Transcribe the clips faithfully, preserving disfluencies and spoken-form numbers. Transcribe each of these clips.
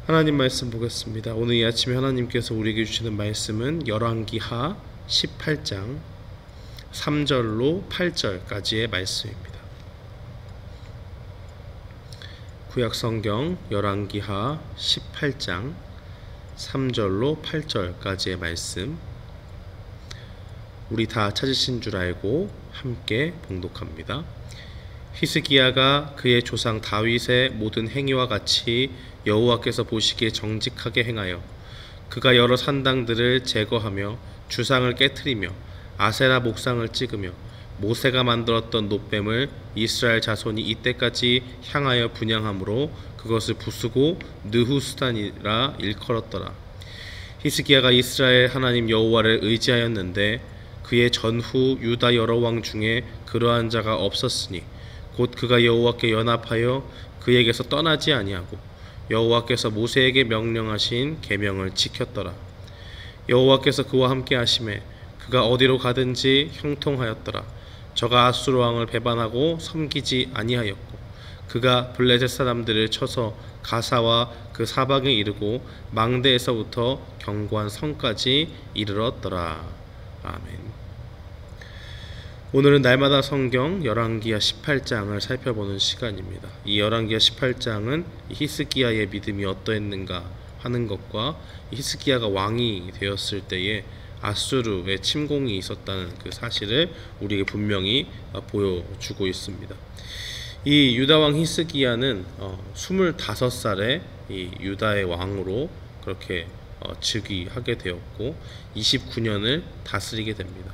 하나님 말씀 보겠습니다. 오늘 이 아침에 하나님께서 우리에게 주시는 말씀은 열왕기하 십팔 장 삼 절로 팔 절까지의 말씀입니다. 구약성경 열왕기하 십팔 장 삼 절로 팔 절까지의 말씀, 우리 다 찾으신 줄 알고 함께 봉독합니다. 히스기야가 그의 조상 다윗의 모든 행위와 같이 여호와께서 보시기에 정직하게 행하여 그가 여러 산당들을 제거하며 주상을 깨트리며 아세라 목상을 찍으며 모세가 만들었던 놋뱀을 이스라엘 자손이 이때까지 향하여 분향함으로 그것을 부수고 느후스단이라 일컬었더라. 히스기야가 이스라엘 하나님 여호와를 의지하였는데 그의 전후 유다 여러 왕 중에 그러한 자가 없었으니 곧 그가 여호와께 연합하여 그에게서 떠나지 아니하고 여호와께서 모세에게 명령하신 계명을 지켰더라. 여호와께서 그와 함께 하심에 그가 어디로 가든지 형통하였더라. 저가 아수르 왕을 배반하고 섬기지 아니하였고 그가 블레셋 사람들을 쳐서 가사와 그 사방에 이르고 망대에서부터 견고한 성까지 이르렀더라. 아멘. 오늘은 날마다 성경 열왕기하 십팔 장을 살펴보는 시간입니다. 이 열왕기하 십팔 장은 히스기야의 믿음이 어떠했는가 하는 것과 히스기야가 왕이 되었을 때에 아수르의 침공이 있었다는 그 사실을 우리에게 분명히 보여주고 있습니다. 이 유다왕 히스기야는 스물다섯 살에 이 유다의 왕으로 그렇게 즉위하게 되었고 이십구 년을 다스리게 됩니다.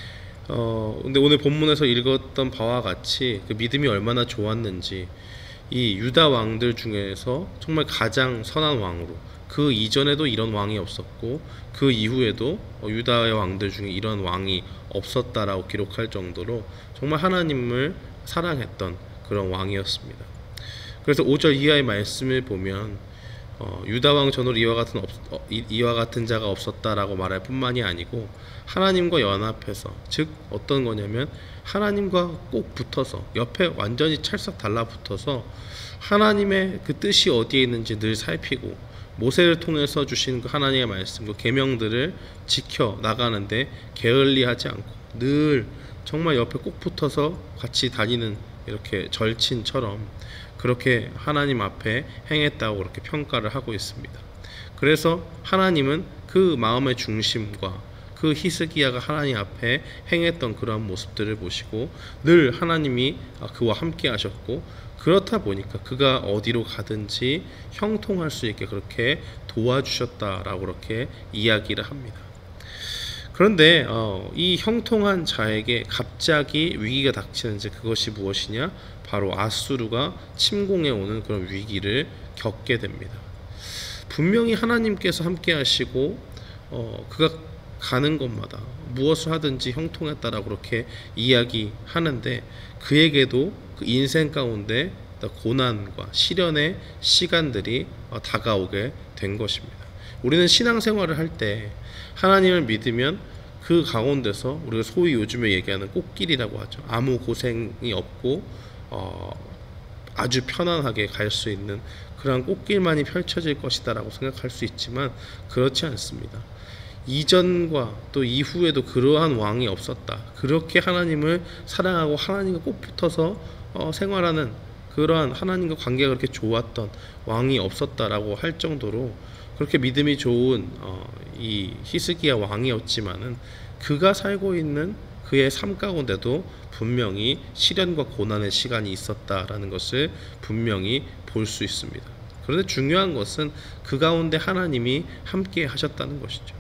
어 근데 오늘 본문에서 읽었던 바와 같이 그 믿음이 얼마나 좋았는지, 이 유다 왕들 중에서 정말 가장 선한 왕으로, 그 이전에도 이런 왕이 없었고 그 이후에도 유다의 왕들 중에 이런 왕이 없었다라고 기록할 정도로 정말 하나님을 사랑했던 그런 왕이었습니다. 그래서 오 절 이하의 말씀을 보면 어, 유다 왕 전후로 이와 같은 없, 어, 이, 이와 같은 자가 없었다라고 말할 뿐만이 아니고 하나님과 연합해서, 즉 어떤 거냐면 하나님과 꼭 붙어서 옆에 완전히 찰싹 달라붙어서 하나님의 그 뜻이 어디에 있는지 늘 살피고 모세를 통해서 주신 그 하나님의 말씀, 그 계명들을 지켜 나가는데 게을리하지 않고 늘 정말 옆에 꼭 붙어서 같이 다니는 이렇게 절친처럼 그렇게 하나님 앞에 행했다고 그렇게 평가를 하고 있습니다. 그래서 하나님은 그 마음의 중심과 그 히스기야가 하나님 앞에 행했던 그러한 모습들을 보시고 늘 하나님이 그와 함께 하셨고, 그렇다 보니까 그가 어디로 가든지 형통할 수 있게 그렇게 도와주셨다라고 그렇게 이야기를 합니다. 그런데 어, 이 형통한 자에게 갑자기 위기가 닥치는지, 그것이 무엇이냐? 바로 아수르가 침공해 오는 그런 위기를 겪게 됩니다. 분명히 하나님께서 함께 하시고 어, 그가 가는 곳마다 무엇을 하든지 형통했다라고 그렇게 이야기하는데, 그에게도 그 인생 가운데 고난과 시련의 시간들이 다가오게 된 것입니다. 우리는 신앙생활을 할 때 하나님을 믿으면 그 가운데서 우리가 소위 요즘에 얘기하는 꽃길이라고 하죠. 아무 고생이 없고 어, 아주 편안하게 갈 수 있는 그런 꽃길만이 펼쳐질 것이다 라고 생각할 수 있지만 그렇지 않습니다. 이전과 또 이후에도 그러한 왕이 없었다. 그렇게 하나님을 사랑하고 하나님과 꼭 붙어서 어, 생활하는 그러한 하나님과 관계가 그렇게 좋았던 왕이 없었다라고 할 정도로 그렇게 믿음이 좋은 어, 이 히스기야 왕이었지만은 그가 살고 있는 그의 삶 가운데도 분명히 시련과 고난의 시간이 있었다라는 것을 분명히 볼 수 있습니다. 그런데 중요한 것은 그 가운데 하나님이 함께 하셨다는 것이죠.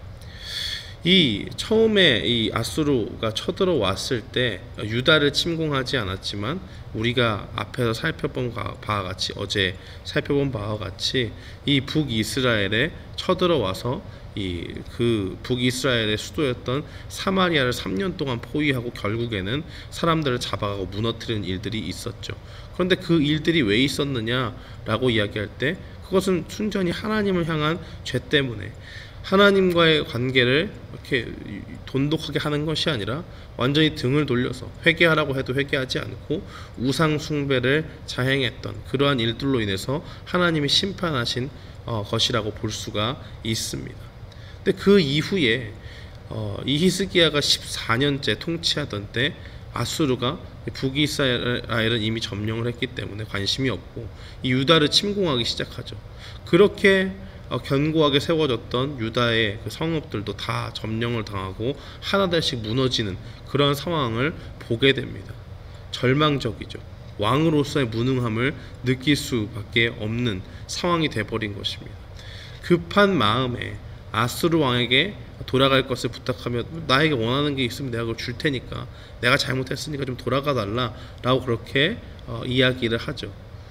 이 처음에 이 아수르가 쳐들어왔을 때 유다를 침공하지 않았지만 우리가 앞에서 살펴본 바와 같이, 어제 살펴본 바와 같이 이 북이스라엘에 쳐들어와서 이 그 북이스라엘의 수도였던 사마리아를 삼 년 동안 포위하고 결국에는 사람들을 잡아가고 무너뜨리는 일들이 있었죠. 그런데 그 일들이 왜 있었느냐라고 이야기할 때 그것은 순전히 하나님을 향한 죄 때문에, 하나님과의 관계를 이렇게 돈독하게 하는 것이 아니라 완전히 등을 돌려서 회개하라고 해도 회개하지 않고 우상 숭배를 자행했던 그러한 일들로 인해서 하나님이 심판하신 어, 것이라고 볼 수가 있습니다. 근데 그 이후에 어, 이 히스기야가 십사 년째 통치하던 때 아수르가 북이스라엘은 이미 점령을 했기 때문에 관심이 없고 이 유다를 침공하기 시작하죠. 그렇게 어, 견고하게 세워졌던 유다의 그 성읍들도 다 점령을 당하고 하나둘씩 무너지는 그런 상황을 보게 됩니다. 절망적이죠. 왕으로서의 무능함을 느낄 수밖에 없는 상황이 돼버린 것입니다. 급한 마음에 아수르 왕에게 돌아갈 것을 부탁하면 나에게 원하는 게 있으면 내가 그걸 줄 테니까 내가 잘못했으니까 좀 돌아가 달라 라고 그렇게 어, 이야기를 하죠.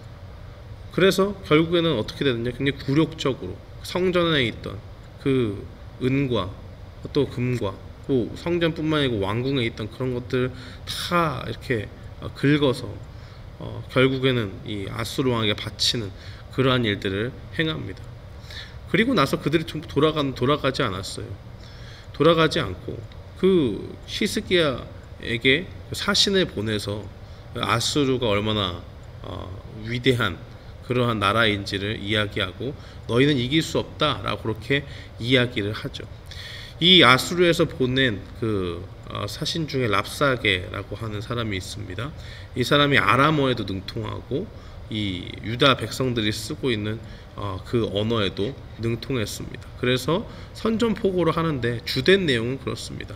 그래서 결국에는 어떻게 되느냐, 굉장히 굴욕적으로 성전에 있던 그 은과 또 금과 또 성전뿐만 아니고 왕궁에 있던 그런 것들 다 이렇게 긁어서 어, 결국에는 이 아수르 왕에게 바치는 그러한 일들을 행합니다. 그리고 나서 그들이 좀 돌아가, 돌아가지 않았어요. 돌아가지 않고 그 히스기야에게 사신을 보내서 아수르가 얼마나 어, 위대한 그러한 나라인지를 이야기하고 너희는 이길 수 없다라고 그렇게 이야기를 하죠. 이 아수르에서 보낸 그 어, 사신 중에 랍사게라고 하는 사람이 있습니다. 이 사람이 아람어에도 능통하고 이 유다 백성들이 쓰고 있는 어, 그 언어에도 능통했습니다. 그래서 선전포고를 하는데 주된 내용은 그렇습니다.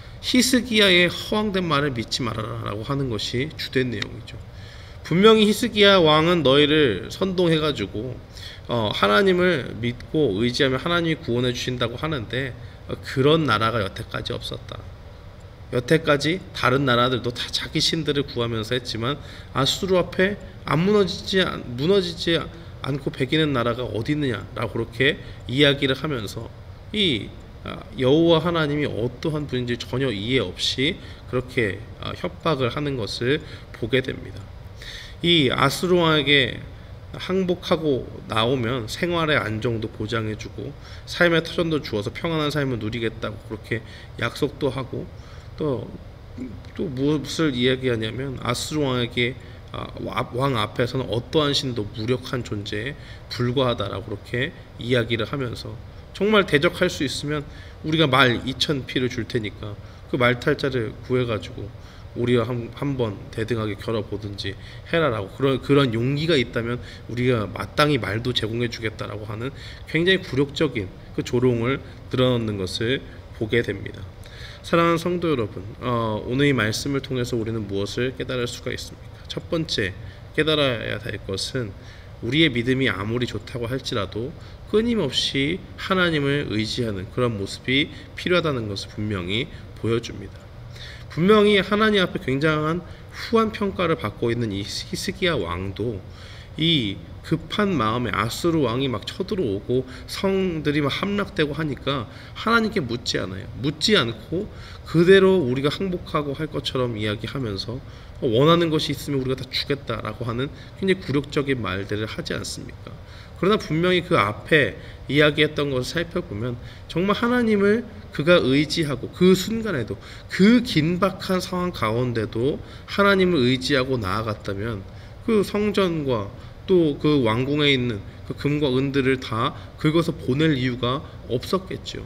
히스기야의 허황된 말을 믿지 말아라 라고 하는 것이 주된 내용이죠. 분명히 히스기야 왕은 너희를 선동해가지고 어, 하나님을 믿고 의지하면 하나님이 구원해 주신다고 하는데 어, 그런 나라가 여태까지 없었다. 여태까지 다른 나라들도 다 자기 신들을 구하면서 했지만 아수르 앞에 안 무너지지, 무너지지 않고 배기는 나라가 어디 있느냐라고 그렇게 이야기를 하면서 이 여호와 하나님이 어떠한 분인지 전혀 이해 없이 그렇게 협박을 하는 것을 보게 됩니다. 이 아수르 왕에게 항복하고 나오면 생활의 안정도 보장해주고 삶의 터전도 주어서 평안한 삶을 누리겠다고 그렇게 약속도 하고 또, 또 무엇을 이야기하냐면 아수르 왕에게 왕 앞에서는 어떠한 신도 무력한 존재에 불과하다라고 그렇게 이야기를 하면서 정말 대적할 수 있으면 우리가 말 이천 피를 줄 테니까 그 말탈자를 구해가지고 우리가 한, 한번 대등하게 겨뤄보든지 해라라고 그런, 그런 용기가 있다면 우리가 마땅히 말도 제공해 주겠다라고 하는 굉장히 굴욕적인 그 조롱을 드러놓는 것을 보게 됩니다. 사랑하는 성도 여러분, 어, 오늘 이 말씀을 통해서 우리는 무엇을 깨달을 수가 있습니까? 첫 번째 깨달아야 될 것은 우리의 믿음이 아무리 좋다고 할지라도 끊임없이 하나님을 의지하는 그런 모습이 필요하다는 것을 분명히 보여줍니다. 분명히 하나님 앞에 굉장한 후한 평가를 받고 있는 이 히스기야 왕도 이 급한 마음에 아수르 왕이 막 쳐들어오고 성들이 막 함락되고 하니까 하나님께 묻지 않아요. 묻지 않고 그대로 우리가 항복하고 할 것처럼 이야기하면서 원하는 것이 있으면 우리가 다 주겠다라고 하는 굉장히 굴욕적인 말들을 하지 않습니까? 그러나 분명히 그 앞에 이야기했던 것을 살펴보면 정말 하나님을 그가 의지하고 그 순간에도 그 긴박한 상황 가운데도 하나님을 의지하고 나아갔다면 그 성전과 또 그 왕궁에 있는 그 금과 은들을 다 긁어서 보낼 이유가 없었겠죠.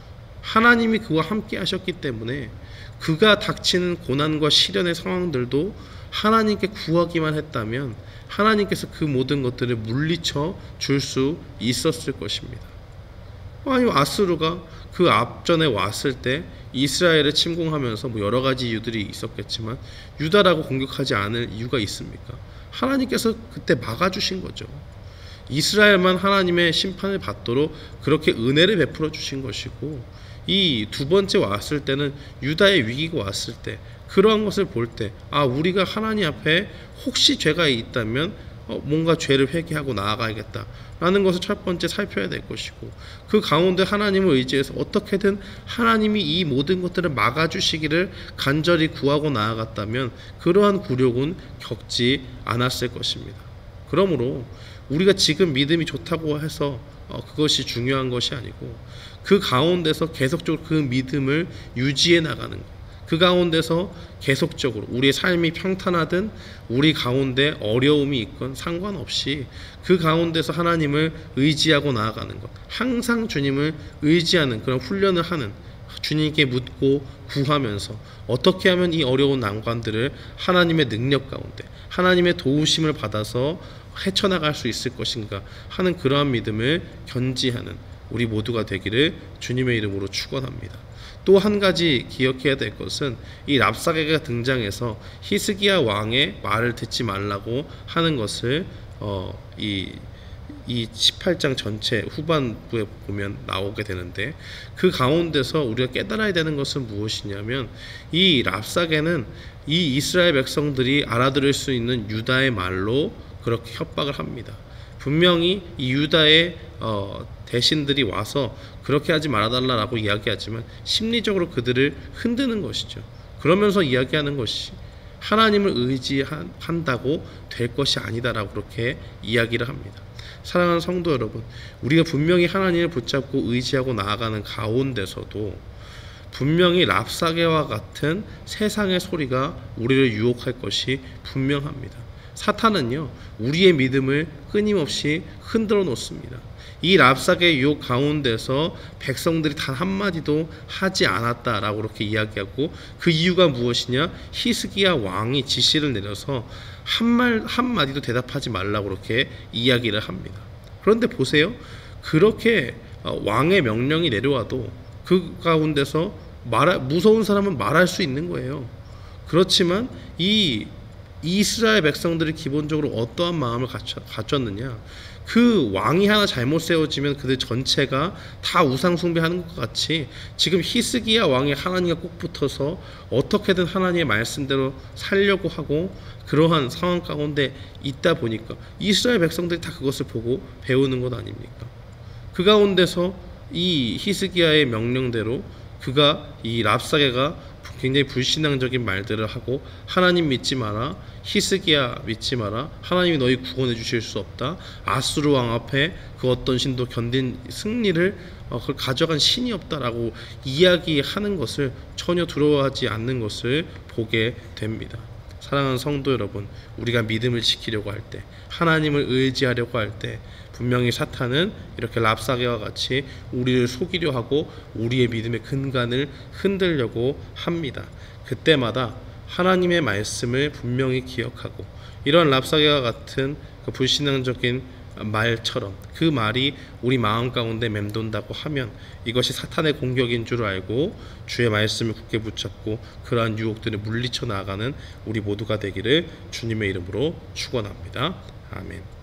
하나님이 그와 함께 하셨기 때문에 그가 닥치는 고난과 시련의 상황들도 하나님께 구하기만 했다면 하나님께서 그 모든 것들을 물리쳐 줄 수 있었을 것입니다. 아니면 아수르가 그 앞전에 왔을 때 이스라엘을 침공하면서 뭐 여러 가지 이유들이 있었겠지만 유다라고 공격하지 않을 이유가 있습니까? 하나님께서 그때 막아주신 거죠. 이스라엘만 하나님의 심판을 받도록 그렇게 은혜를 베풀어 주신 것이고, 이 두 번째 왔을 때는 유다의 위기가 왔을 때 그러한 것을 볼 때 아 우리가 하나님 앞에 혹시 죄가 있다면 어, 뭔가 죄를 회개하고 나아가야겠다라는 것을 첫 번째 살펴야 될 것이고, 그 가운데 하나님을 의지해서 어떻게든 하나님이 이 모든 것들을 막아주시기를 간절히 구하고 나아갔다면 그러한 굴욕은 겪지 않았을 것입니다. 그러므로 우리가 지금 믿음이 좋다고 해서 어, 그것이 중요한 것이 아니고 그 가운데서 계속적으로 그 믿음을 유지해 나가는 것. 그 가운데서 계속적으로 우리의 삶이 평탄하든 우리 가운데 어려움이 있건 상관없이 그 가운데서 하나님을 의지하고 나아가는 것. 항상 주님을 의지하는 그런 훈련을 하는, 주님께 묻고 구하면서 어떻게 하면 이 어려운 난관들을 하나님의 능력 가운데 하나님의 도우심을 받아서 헤쳐나갈 수 있을 것인가 하는 그러한 믿음을 견지하는 우리 모두가 되기를 주님의 이름으로 축원합니다. 또 한 가지 기억해야 될 것은 이 랍사게가 등장해서 히스기야 왕의 말을 듣지 말라고 하는 것을 어, 이, 이 십팔 장 전체 후반부에 보면 나오게 되는데, 그 가운데서 우리가 깨달아야 되는 것은 무엇이냐면 이 랍사게는 이 이스라엘 백성들이 알아들을 수 있는 유다의 말로 그렇게 협박을 합니다. 분명히 이 유다의 어, 대신들이 와서 그렇게 하지 말아달라고 이야기하지만 심리적으로 그들을 흔드는 것이죠. 그러면서 이야기하는 것이 하나님을 의지한다고 될 것이 아니다라고 그렇게 이야기를 합니다. 사랑하는 성도 여러분, 우리가 분명히 하나님을 붙잡고 의지하고 나아가는 가운데서도 분명히 랍사게와 같은 세상의 소리가 우리를 유혹할 것이 분명합니다. 사탄은요, 우리의 믿음을 끊임없이 흔들어 놓습니다. 이 랍사게의 유혹 가운데서 백성들이 단 한마디도 하지 않았다라고 그렇게 이야기하고, 그 이유가 무엇이냐? 히스기야 왕이 지시를 내려서 한말 한마디도 대답하지 말라고 그렇게 이야기를 합니다. 그런데 보세요, 그렇게 왕의 명령이 내려와도 그 가운데서 말 무서운 사람은 말할 수 있는 거예요. 그렇지만 이 이스라엘 백성들이 기본적으로 어떠한 마음을 갖췄느냐? 그 왕이 하나 잘못 세워지면 그들 전체가 다 우상 숭배하는 것 같이 지금 히스기야 왕이 하나님과 꼭 붙어서 어떻게든 하나님의 말씀대로 살려고 하고 그러한 상황 가운데 있다 보니까 이스라엘 백성들이 다 그것을 보고 배우는 것 아닙니까? 그 가운데서 이 히스기야의 명령대로 그가 이 랍사게가 굉장히 불신앙적인 말들을 하고, 하나님 믿지 마라, 히스기야 믿지 마라, 하나님이 너희 구원해 주실 수 없다, 아수르 왕 앞에 그 어떤 신도 견딘 승리를 어, 그걸 가져간 신이 없다라고 이야기하는 것을 전혀 두려워하지 않는 것을 보게 됩니다. 사랑하는 성도 여러분, 우리가 믿음을 지키려고 할 때, 하나님을 의지하려고 할 때 분명히 사탄은 이렇게 랍사게와 같이 우리를 속이려 하고 우리의 믿음의 근간을 흔들려고 합니다. 그때마다 하나님의 말씀을 분명히 기억하고, 이런 랍사게와 같은 그 불신앙적인 말처럼 그 말이 우리 마음 가운데 맴돈다고 하면 이것이 사탄의 공격인 줄 알고 주의 말씀을 굳게 붙잡고 그러한 유혹들을 물리쳐 나가는 우리 모두가 되기를 주님의 이름으로 축원합니다. 아멘.